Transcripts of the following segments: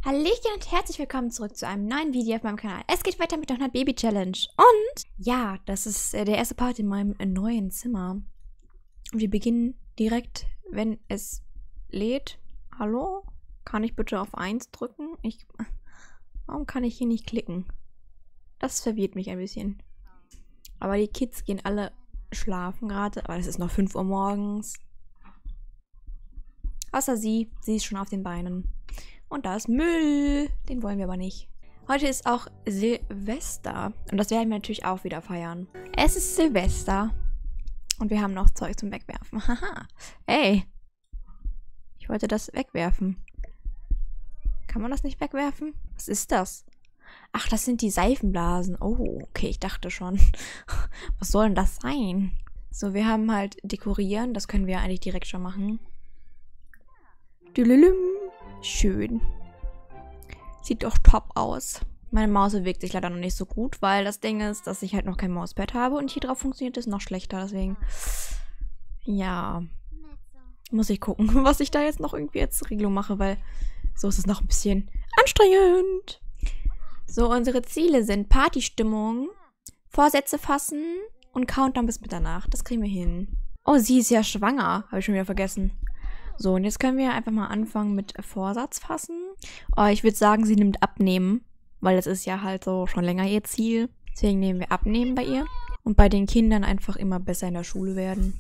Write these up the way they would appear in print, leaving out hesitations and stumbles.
Hallöchen und herzlich willkommen zurück zu einem neuen Video auf meinem Kanal. Es geht weiter mit der 100 Baby Challenge. Und ja, das ist der erste Part in meinem neuen Zimmer. Und wir beginnen direkt, wenn es lädt. Hallo? Kann ich bitte auf 1 drücken? Warum kann ich hier nicht klicken? Das verwirrt mich ein bisschen. Aber die Kids gehen alle schlafen gerade. Aber es ist noch 5 Uhr morgens. Außer sie. Sie ist schon auf den Beinen. Und da ist Müll. Den wollen wir aber nicht. Heute ist auch Silvester. Und das werden wir natürlich auch wieder feiern. Es ist Silvester. Und wir haben noch Zeug zum Wegwerfen. Haha. Ey. Ich wollte das wegwerfen. Kann man das nicht wegwerfen? Was ist das? Ach, das sind die Seifenblasen. Oh, okay, ich dachte schon. Was soll denn das sein? So, wir haben halt dekorieren. Das können wir eigentlich direkt schon machen. Dülülüm. Schön. Sieht doch top aus. Meine Maus bewegt sich leider noch nicht so gut, weil das Ding ist, dass ich halt noch kein Mauspad habe und hier drauf funktioniert es noch schlechter. Deswegen, ja, muss ich gucken, was ich da jetzt noch irgendwie als Regelung mache, weil so ist es noch ein bisschen anstrengend. So, unsere Ziele sind Partystimmung, Vorsätze fassen und Countdown bis Mitternacht. Das kriegen wir hin. Oh, sie ist ja schwanger. Habe ich schon wieder vergessen. So, und jetzt können wir einfach mal anfangen mit Vorsatz fassen. Oh, ich würde sagen, sie nimmt Abnehmen, weil das ist ja halt so schon länger ihr Ziel. Deswegen nehmen wir Abnehmen bei ihr. Und bei den Kindern einfach immer besser in der Schule werden.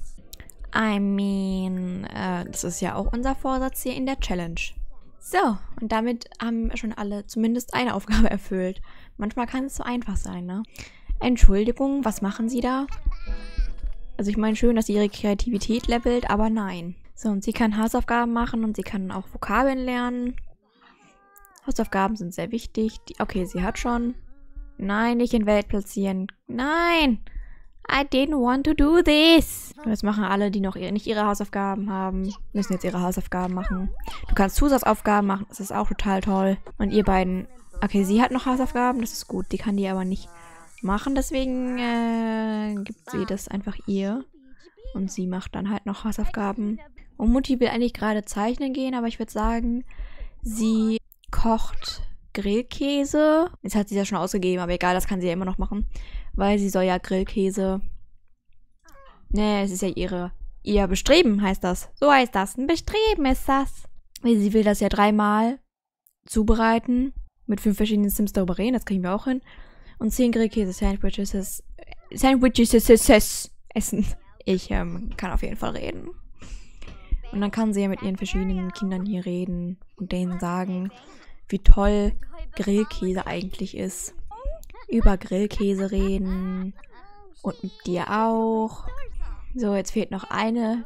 Das ist ja auch unser Vorsatz hier in der Challenge. So, und damit haben schon alle zumindest eine Aufgabe erfüllt. Manchmal kann es so einfach sein, ne? Entschuldigung, was machen Sie da? Also ich meine schön, dass sie ihre Kreativität levelt, aber nein. So, und sie kann Hausaufgaben machen und sie kann auch Vokabeln lernen. Hausaufgaben sind sehr wichtig. Okay, sie hat schon. Nein, nicht in Welt platzieren. Nein! I didn't want to do this. Das machen alle, die noch nicht ihre Hausaufgaben haben. Müssen jetzt ihre Hausaufgaben machen. Du kannst Zusatzaufgaben machen, das ist auch total toll. Und ihr beiden. Okay, sie hat noch Hausaufgaben, das ist gut. Die kann die aber nicht machen, deswegen gibt sie das einfach ihr. Und sie macht dann halt noch Hausaufgaben. Und Mutti will eigentlich gerade zeichnen gehen, aber ich würde sagen, sie kocht Grillkäse. Jetzt hat sie das schon ausgegeben, aber egal, das kann sie ja immer noch machen. Weil sie soll ja Grillkäse... Ne, es ist ja ihr Bestreben, heißt das. So heißt das. Ein Bestreben ist das. Sie will das ja 3-mal zubereiten. Mit 5 verschiedenen Sims darüber reden, das kriegen wir auch hin. Und 10 Grillkäse-Sandwiches essen. Ich kann auf jeden Fall reden. Und dann kann sie ja mit ihren verschiedenen Kindern hier reden und denen sagen, wie toll Grillkäse eigentlich ist. Über Grillkäse reden. Und mit dir auch. So, jetzt fehlt noch eine.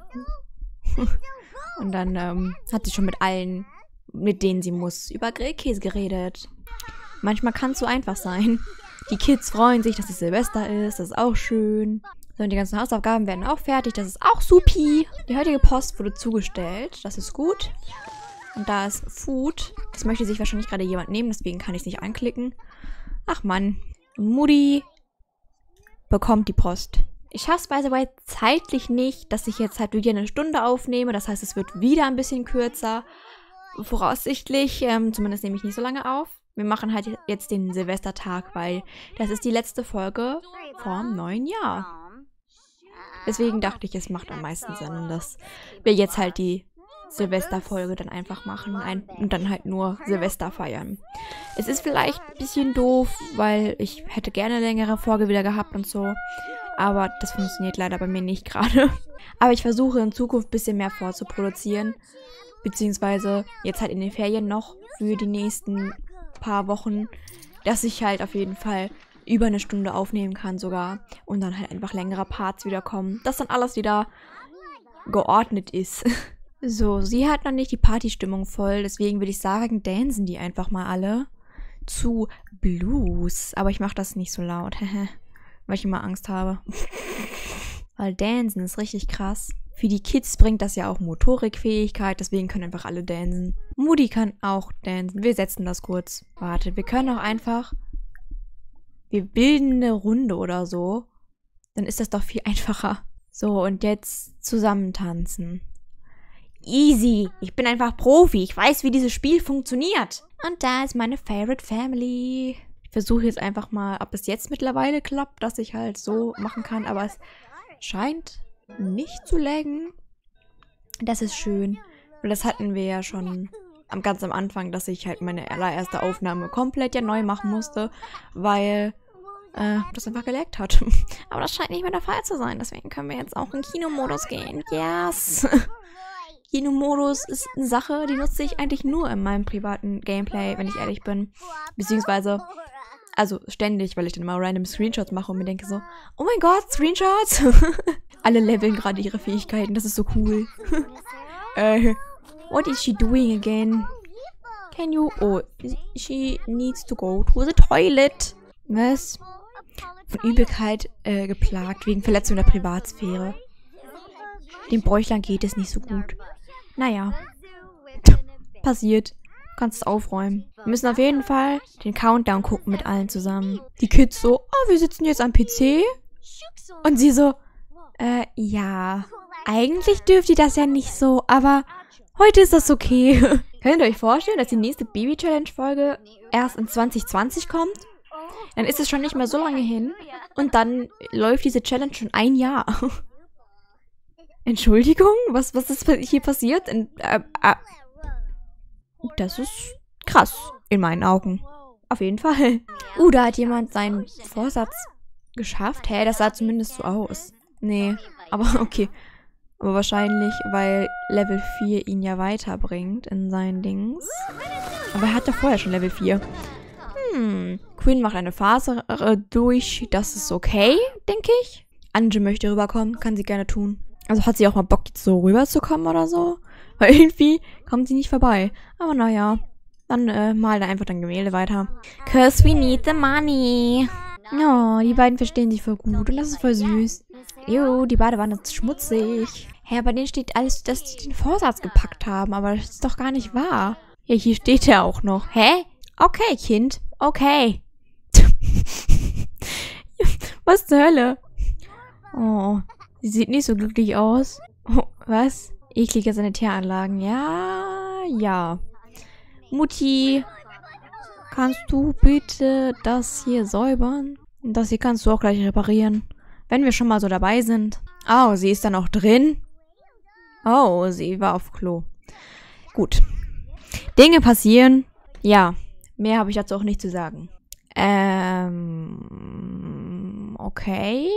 Und dann hat sie schon mit allen, mit denen sie muss, über Grillkäse geredet. Manchmal kann es so einfach sein. Die Kids freuen sich, dass es Silvester ist. Das ist auch schön. So, und die ganzen Hausaufgaben werden auch fertig. Das ist auch supi. Die heutige Post wurde zugestellt. Das ist gut. Und da ist Food. Das möchte sich wahrscheinlich gerade jemand nehmen. Deswegen kann ich es nicht anklicken. Ach Mann. Mutti bekommt die Post. Ich schaffe es by the way zeitlich nicht, dass ich jetzt halt wieder eine Stunde aufnehme. Das heißt, es wird wieder ein bisschen kürzer. Voraussichtlich. Zumindest nehme ich nicht so lange auf. Wir machen halt jetzt den Silvestertag, weil das ist die letzte Folge vom neuen Jahr. Deswegen dachte ich, es macht am meisten Sinn, dass wir jetzt halt die Silvesterfolge dann einfach machen und dann halt nur Silvester feiern. Es ist vielleicht ein bisschen doof, weil ich hätte gerne längere Folge wieder gehabt und so. Aber das funktioniert leider bei mir nicht gerade. Aber ich versuche in Zukunft ein bisschen mehr vorzuproduzieren. Beziehungsweise jetzt halt in den Ferien noch für die nächsten paar Wochen, dass ich halt auf jeden Fall über eine Stunde aufnehmen kann sogar und dann halt einfach längere Parts wiederkommen, dass dann alles wieder geordnet ist. So, sie hat noch nicht die Partystimmung voll, deswegen würde ich sagen, dancen die einfach mal alle zu Blues. Aber ich mache das nicht so laut, weil ich immer Angst habe. Weil dancen ist richtig krass. Für die Kids bringt das ja auch Motorikfähigkeit, deswegen können einfach alle dancen. Mutti kann auch dancen. Wir setzen das kurz. Warte, wir können auch einfach... Wir bilden eine Runde oder so. Dann ist das doch viel einfacher. So, und jetzt zusammen tanzen. Easy. Ich bin einfach Profi. Ich weiß, wie dieses Spiel funktioniert. Und da ist meine Favorite Family. Ich versuche jetzt einfach mal, ob es jetzt mittlerweile klappt, dass ich halt so machen kann. Aber es scheint nicht zu laggen. Das ist schön. Und das hatten wir ja schon ganz am Anfang, dass ich halt meine allererste Aufnahme komplett ja neu machen musste, weil das einfach gelaggt hat. Aber das scheint nicht mehr der Fall zu sein. Deswegen können wir jetzt auch in Kinomodus gehen. Yes! Kinomodus ist eine Sache, die nutze ich eigentlich nur in meinem privaten Gameplay, wenn ich ehrlich bin. Beziehungsweise, also ständig, weil ich dann mal random Screenshots mache und mir denke so, oh mein Gott, Screenshots! Alle leveln gerade ihre Fähigkeiten, das ist so cool. What is she doing again? Can you... Oh, she needs to go to the toilet. Was? Von Übelkeit geplagt, wegen Verletzung der Privatsphäre. Dem Bräuchlein geht es nicht so gut. Naja. Passiert. Du kannst es aufräumen. Wir müssen auf jeden Fall den Countdown gucken mit allen zusammen. Die Kids so, oh, wir sitzen jetzt am PC. Und sie so, ja. Eigentlich dürft ihr das ja nicht so, aber heute ist das okay. Könnt ihr euch vorstellen, dass die nächste Baby-Challenge-Folge erst in 2020 kommt? Dann ist es schon nicht mehr so lange hin. Und dann läuft diese Challenge schon ein Jahr. Entschuldigung? Was ist hier passiert? Das ist krass. In meinen Augen. Auf jeden Fall. Da hat jemand seinen Vorsatz geschafft. Hä, das sah zumindest so aus. Nee, aber okay. Aber wahrscheinlich, weil Level 4 ihn ja weiterbringt in seinen Dings. Aber er hatte vorher schon Level 4. Quinn macht eine Phase durch. Das ist okay, denke ich. Anje möchte rüberkommen. Kann sie gerne tun. Also hat sie auch mal Bock, jetzt so rüberzukommen oder so? Weil irgendwie kommt sie nicht vorbei. Aber naja. Dann mal da einfach dein Gemälde weiter. Cause we need the money. Oh, die beiden verstehen sich voll gut. Und das ist voll süß. Jo, die Badewanne ist schmutzig. Hä, bei denen steht alles, dass die den Vorsatz gepackt haben. Aber das ist doch gar nicht wahr. Ja, hier steht er auch noch. Hä? Okay, Kind. Okay. Was zur Hölle? Oh, sie sieht nicht so glücklich aus. Oh, was? Eklige Sanitäranlagen. Ja. Mutti, kannst du bitte das hier säubern? Das hier kannst du auch gleich reparieren. Wenn wir schon mal so dabei sind. Oh, sie ist dann auch drin? Oh, sie war auf Klo. Gut. Dinge passieren. Ja, mehr habe ich dazu auch nicht zu sagen. Okay.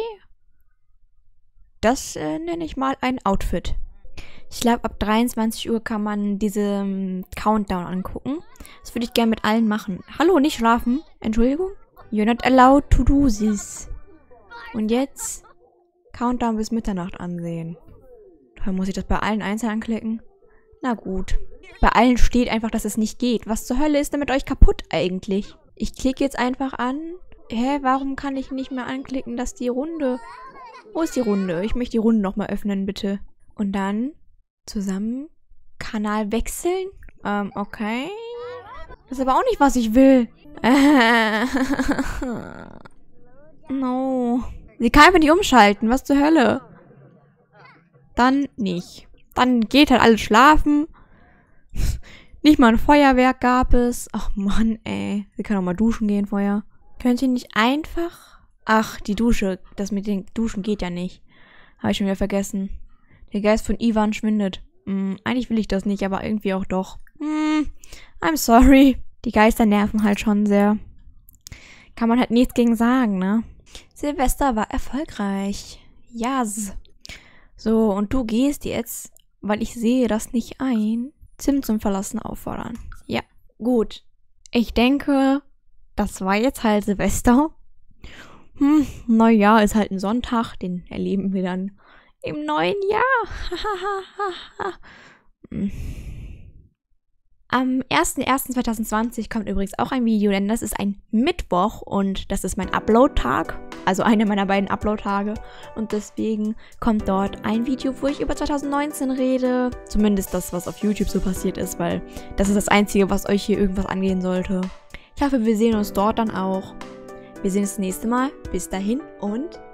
Das nenne ich mal ein Outfit. Ich glaube, ab 23 Uhr kann man diese Countdown angucken. Das würde ich gerne mit allen machen. Hallo, nicht schlafen. Entschuldigung. You're not allowed to do this. Und jetzt Countdown bis Mitternacht ansehen. Da muss ich das bei allen einzeln anklicken. Na gut. Bei allen steht einfach, dass es nicht geht. Was zur Hölle ist denn mit euch kaputt eigentlich? Ich klicke jetzt einfach an. Hä, warum kann ich nicht mehr anklicken, dass die Runde... Wo ist die Runde? Ich möchte die Runde nochmal öffnen, bitte. Und dann zusammen Kanal wechseln. Okay. Das ist aber auch nicht, was ich will. No. Sie kann einfach nicht umschalten. Was zur Hölle? Dann nicht. Dann geht halt alles schlafen. Nicht mal ein Feuerwerk gab es. Ach Mann, ey. Sie kann auch mal duschen gehen vorher. Könnt ihr nicht einfach... Ach, die Dusche. Das mit den Duschen geht ja nicht. Habe ich schon wieder vergessen. Der Geist von Ivan schwindet. Eigentlich will ich das nicht, aber irgendwie auch doch. I'm sorry. Die Geister nerven halt schon sehr. Kann man halt nichts gegen sagen, ne? Silvester war erfolgreich. Yes. So, und du gehst jetzt, weil ich sehe das nicht ein, Tim zum Verlassen auffordern. Ja, gut. Ich denke, das war jetzt halt Silvester. Neujahr ist halt ein Sonntag, den erleben wir dann im neuen Jahr. Am 01.01.2020 kommt übrigens auch ein Video, denn das ist ein Mittwoch und das ist mein Upload-Tag. Also einer meiner beiden Upload-Tage. Und deswegen kommt dort ein Video, wo ich über 2019 rede. Zumindest das, was auf YouTube so passiert ist, weil das ist das Einzige, was euch hier irgendwas angehen sollte. Ich hoffe, wir sehen uns dort dann auch. Wir sehen uns das nächste Mal. Bis dahin und